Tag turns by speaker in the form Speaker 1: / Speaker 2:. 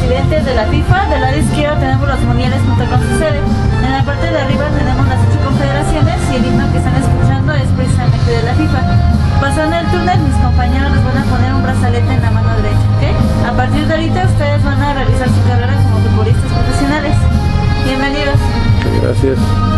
Speaker 1: presidentes de la FIFA. Del lado izquierdo tenemos los mundiales junto con su sede. En la parte de arriba tenemos las 8 confederaciones y el himno que están escuchando es precisamente de la FIFA. Pasando el túnel, mis compañeros les van a poner un brazalete en la mano derecha, ¿ok? A partir de ahorita ustedes van a realizar su carrera como futbolistas profesionales. Bienvenidos.
Speaker 2: Gracias.